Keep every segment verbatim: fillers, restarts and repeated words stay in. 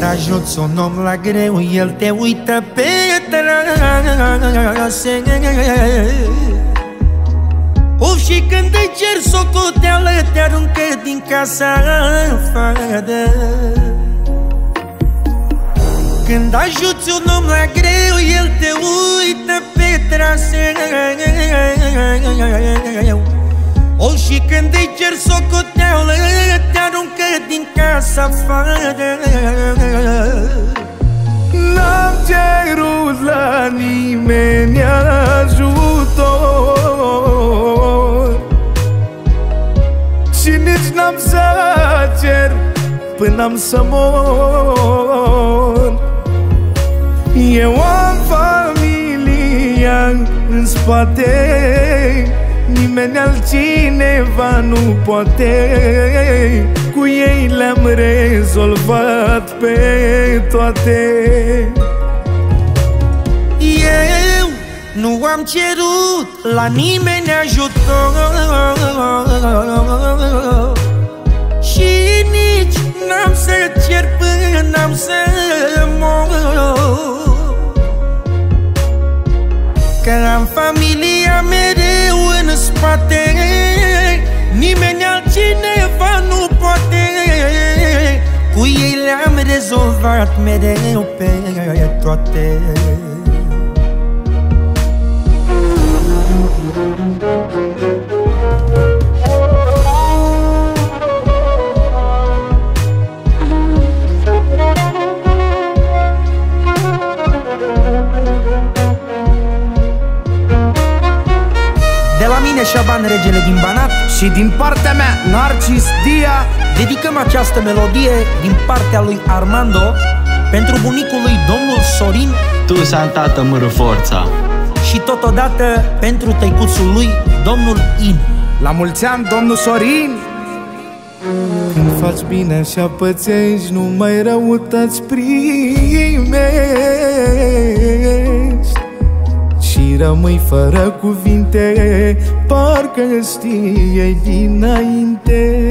ajuți un om la greu, el te uită pe trase. Uf, și când îi cer socoteală, te aruncă din casa afară. Când ajuți un om la greu, el te uită pe traseu. O, și când îi cer socoteală, te aruncă din casa afară. N-am cerut la nimeni ajutor și nici n-am să cer până am să mor. Eu am familia în spate, nimeni altcineva nu poate. Cu ei le-am rezolvat pe toate. Eu nu am cerut la nimeni ajutor și nici n-am să cer până am să mor. Că am familia mereu în spate, nimeni altcineva nu poate. Cu ei le-am rezolvat mereu pe toate. De la mine, Șaban, regele din Banat, și din partea mea, Narcis Dia, dedicăm această melodie din partea lui Armando pentru bunicul lui domnul Sorin. Tu, santată, mără forța. Și totodată pentru tăicuțul lui, domnul In. La mulți ani, domnul Sorin! Când faci bine așa pățești, numai răutăți primești și rămâi fără cuvinte, parcă știai dinainte.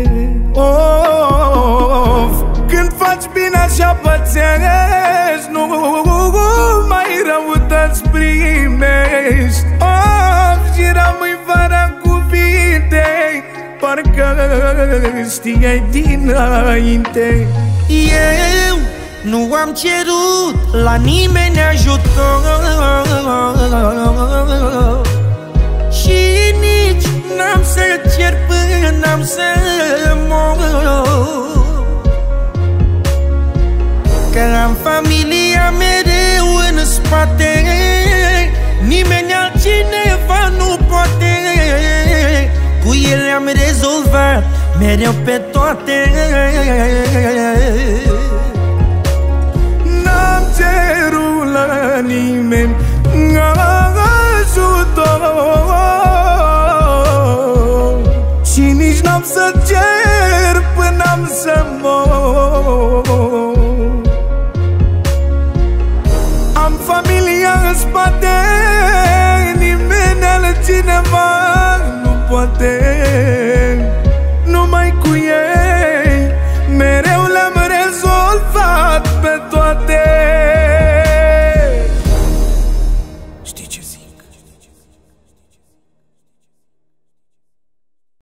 Of, când faci bine așa pățești, nu mai răutăți primești. Of, și rămâi fără cuvinte, parcă știai dinainte. Eu nu am cerut la nimeni ajutor și nici n-am să cer până am să mor. Că am familia mereu în spate, nimeni altcineva nu poate. Cu ele am rezolvat mereu pe toate. N-am cerut la nimeni ajutor și nici n-am să cer până am să mor. Am familia în spate, nimeni altcineva nu poate.